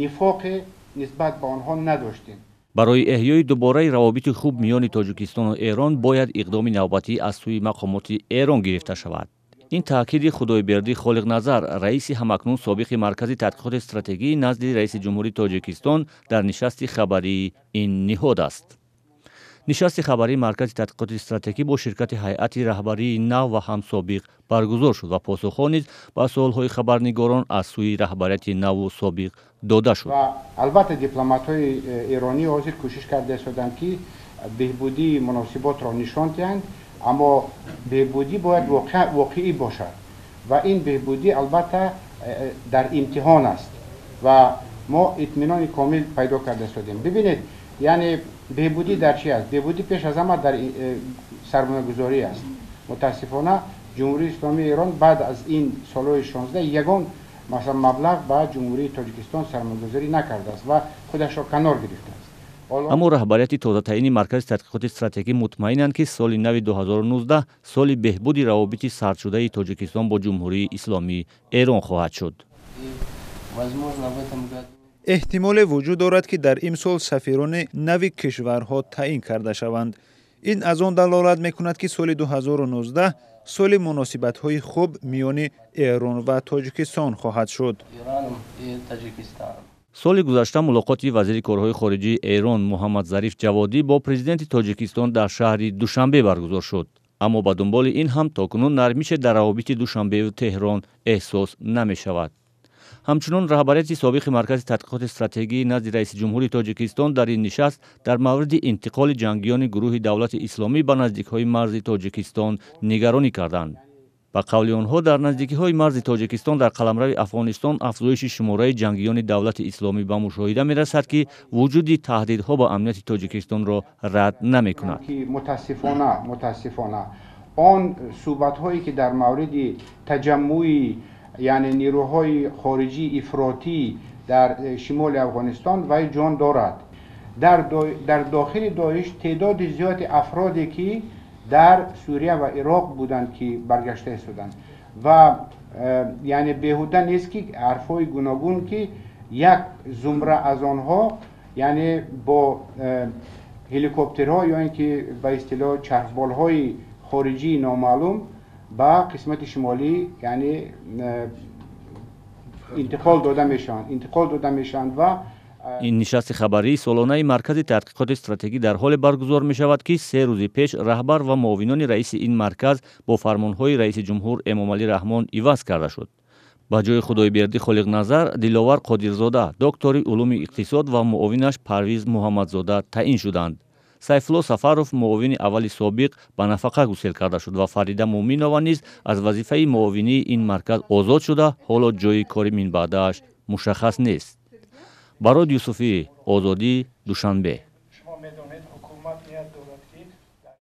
نفاق نسبت به آنها نداشتیم. برای احیای دوباره روابط خوب میان تاجیکستان و ایران باید اقدام نوبتی از سوی مقامات ایران گرفته شود. این تاکید خدایبردی خالق نظر رئیس همکنون سابق مرکز تحقیقات استراتژی نزد رئیس جمهوری تاجیکستان در نشست خبری این نهاد است. نشست خبری مرکز تحقیقات استراتژی با شرکت هیئت رهبری نو و هم سابق برگزار شد و پاسخها نیز به سوالهای خبرنگاران از سوی رهبریت نو و سابق داده شد. و البته دیپلمات‌های ایرانی حاضر کوشش کرده شدند که بهبودی مناسبات را نشان دهند، اما بهبودی باید واقعی باشد و این بهبودی البته در امتحان است و ما اطمینان کامل پیدا کرده شدیم. ببینید یعنی بهبودی در چی است؟ بهبودی پیش از همه در سرمایه‌گذاری است. متاسفانه جمهوری اسلامی ایران بعد از این سالهای 16 یگان مثلا مبلغ به جمهوری تاجیکستان سرمایه‌گذاری نکرده است و خودش را کنار گرفته است. اما رهبریت تازه تعیین مرکز تحقیقات استراتژی مطمئنند که سال نو 2019 سال بهبود روابط سرد شده تاجیکستان با جمهوری اسلامی ایران خواهد شد. احتمال وجود دارد که در امسال سفیران نو کشورها تعیین کرده شوند. این از آن دلالت میکند که سال 2019 سال مناسبت‌های خوب میان ایران و تاجیکستان خواهد شد. سال گذشته ملاقات وزیر کارهای خارجه ایران محمد ظریف جوادی با پرزیدنت تاجیکستان در شهر دوشنبه برگزار شد. اما به دنبال این هم تاکنون نرمش در روابط دوشنبه و تهران احساس نمی شود. همچنین رهبریت سابق مرکز تحقیقات استراتژی نزد رئیس جمهوری تاجیکستان در این نشست در مورد انتقال جنگیان گروه دولت اسلامی به نزدیک‌های مرز تاجیکستان نگرانی کردند. با قول آنها در نزدیکی‌های مرز تاجیکستان در قلمرو افغانستان افزایش شماره جنگیان دولت اسلامی به مشاهده می‌رسد که وجود تهدیدها به امنیت تاجیکستان را رد نمی‌کند. متاسفانه آن صحبت‌هایی که در مورد تجمع یعنی نیروهای خارجی افراطی در شمال افغانستان و جان دارد. در داخل داعش تعداد زیاد افرادی که در سوریه و عراق بودند که برگشته شدند و یعنی بیهوده نیست که حرفای گوناگون که یک زمره از آنها یعنی با هلیکوپترها یا اینکه به اصطلاح چرخبال‌های خارجی نامعلوم به قسمت شمالی یعنی انتقال داده میشن و این نشست خبری سالانه مرکز تحقیقات استراتژی در حال برگزار می شود که 3 روز پیش رهبر و معاونان رئیس این مرکز با فرمانهای رئیس جمهور امامعلی رحمان عوض کرده شد. با جای خدایبردی خالق نظر دلاور قادرزاده دکتر علوم اقتصاد و معاونش پرویز محمدزاده تعیین شدند. سیفالله سفروف معاون اول سابق به نفقه گسیل کرده شد و فریده مومنова نیز از وظیفه معاونی این مرکز آزاد شده حالا جای کار من بعدش مشخص نیست. براد یوسفی، آزادی، دوشنبه.